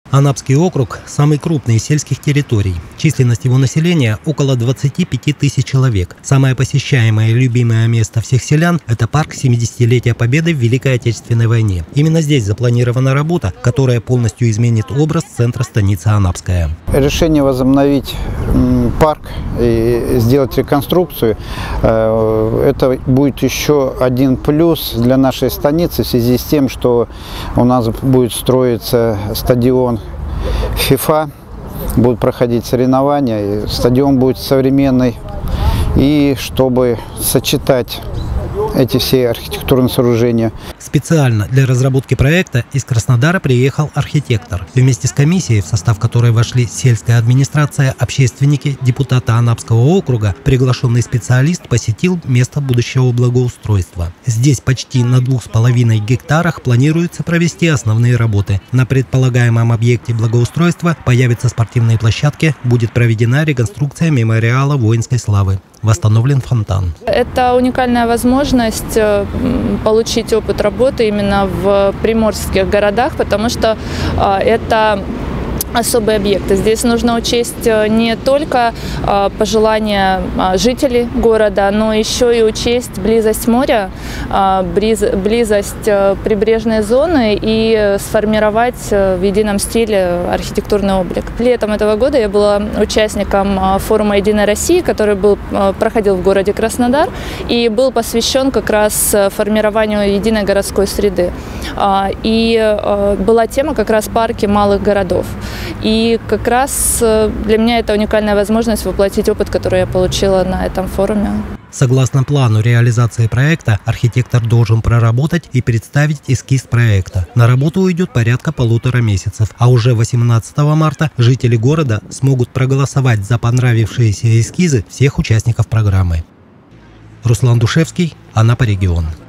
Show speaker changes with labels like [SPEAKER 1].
[SPEAKER 1] Анапский округ – самый крупный из сельских территорий. Численность его населения – около 25 тысяч человек. Самое посещаемое и любимое место всех селян – это парк 70-летия Победы в Великой Отечественной войне. Именно здесь запланирована работа, которая полностью изменит образ центра станицы Анапская.
[SPEAKER 2] Решение возобновить парк и сделать реконструкцию – это будет еще один плюс для нашей станицы в связи с тем, что у нас будет строиться стадион ФИФА, будут проходить соревнования, и стадион будет современный. И чтобы сочетать эти все архитектурные сооружения.
[SPEAKER 1] Специально для разработки проекта из Краснодара приехал архитектор. Вместе с комиссией, в состав которой вошли сельская администрация, общественники, депутаты Анапского округа, приглашенный специалист посетил место будущего благоустройства. Здесь почти на 2,5 гектарах планируется провести основные работы. На предполагаемом объекте благоустройства появятся спортивные площадки, будет проведена реконструкция мемориала воинской славы. Восстановлен фонтан.
[SPEAKER 3] Это уникальная возможность получить опыт работы именно в приморских городах, потому что это особые объекты. Здесь нужно учесть не только пожелания жителей города, но еще и учесть близость моря, близость прибрежной зоны и сформировать в едином стиле архитектурный облик. Летом этого года я была участником форума «Единой России», который проходил в городе Краснодар и был посвящен как раз формированию единой городской среды. И была тема как раз парки малых городов. И как раз для меня это уникальная возможность воплотить опыт, который я получила на этом форуме.
[SPEAKER 1] Согласно плану реализации проекта, архитектор должен проработать и представить эскиз проекта. На работу уйдет порядка 1,5 месяцев, а уже 18 марта жители города смогут проголосовать за понравившиеся эскизы всех участников программы. Руслан Душевский, Анапа регион.